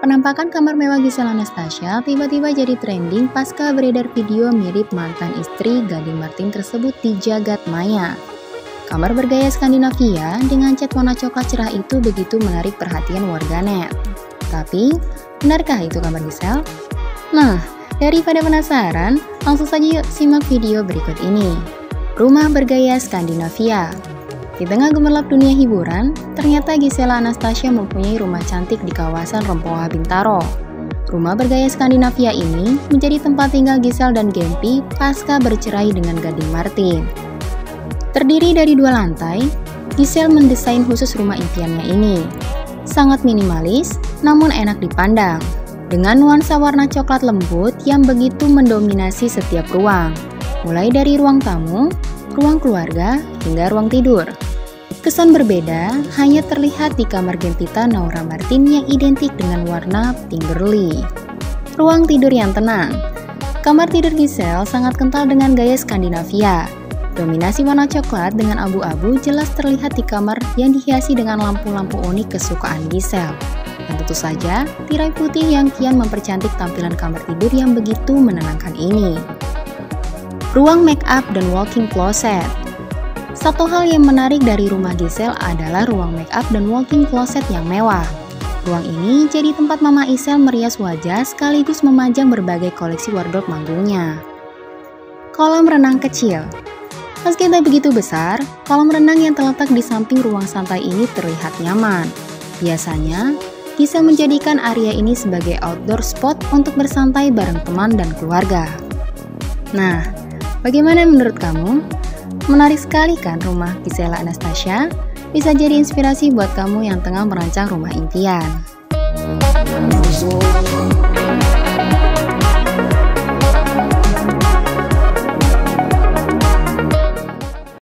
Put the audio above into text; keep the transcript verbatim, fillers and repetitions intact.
Penampakan kamar mewah Gisel Anastasia tiba-tiba jadi trending pasca beredar video mirip mantan istri Gading Martin tersebut di jagat maya. Kamar bergaya Skandinavia dengan cat warna coklat cerah itu begitu menarik perhatian warganet. Tapi, benarkah itu kamar Gisel? Nah, daripada penasaran, langsung saja yuk simak video berikut ini. Rumah bergaya Skandinavia. Di tengah gemerlap dunia hiburan, ternyata Gisel Anastasia mempunyai rumah cantik di kawasan Rempoha Bintaro. Rumah bergaya Skandinavia ini menjadi tempat tinggal Gisel dan Gempi pasca bercerai dengan Gading Martin. Terdiri dari dua lantai, Gisel mendesain khusus rumah impiannya ini. Sangat minimalis, namun enak dipandang, dengan nuansa warna coklat lembut yang begitu mendominasi setiap ruang, mulai dari ruang tamu, ruang keluarga, hingga ruang tidur. Kesan berbeda hanya terlihat di kamar Gempita Naura Martin yang identik dengan warna pink girly. Ruang tidur yang tenang. Kamar tidur Gisel sangat kental dengan gaya Skandinavia. Dominasi warna coklat dengan abu-abu jelas terlihat di kamar yang dihiasi dengan lampu-lampu unik kesukaan Gisel. Dan tentu saja, tirai putih yang kian mempercantik tampilan kamar tidur yang begitu menenangkan ini. Ruang make up dan walk-in closet. Satu hal yang menarik dari rumah Gisel adalah ruang make up dan walk-in closet yang mewah. Ruang ini jadi tempat Mama Isel merias wajah sekaligus memajang berbagai koleksi wardrobe manggungnya. Kolam renang kecil. Meski tak begitu besar, kolam renang yang terletak di samping ruang santai ini terlihat nyaman. Biasanya, Gisel menjadikan area ini sebagai outdoor spot untuk bersantai bareng teman dan keluarga. Nah, bagaimana menurut kamu? Menarik sekali kan rumah Gisel Anastasia? Bisa jadi inspirasi buat kamu yang tengah merancang rumah impian.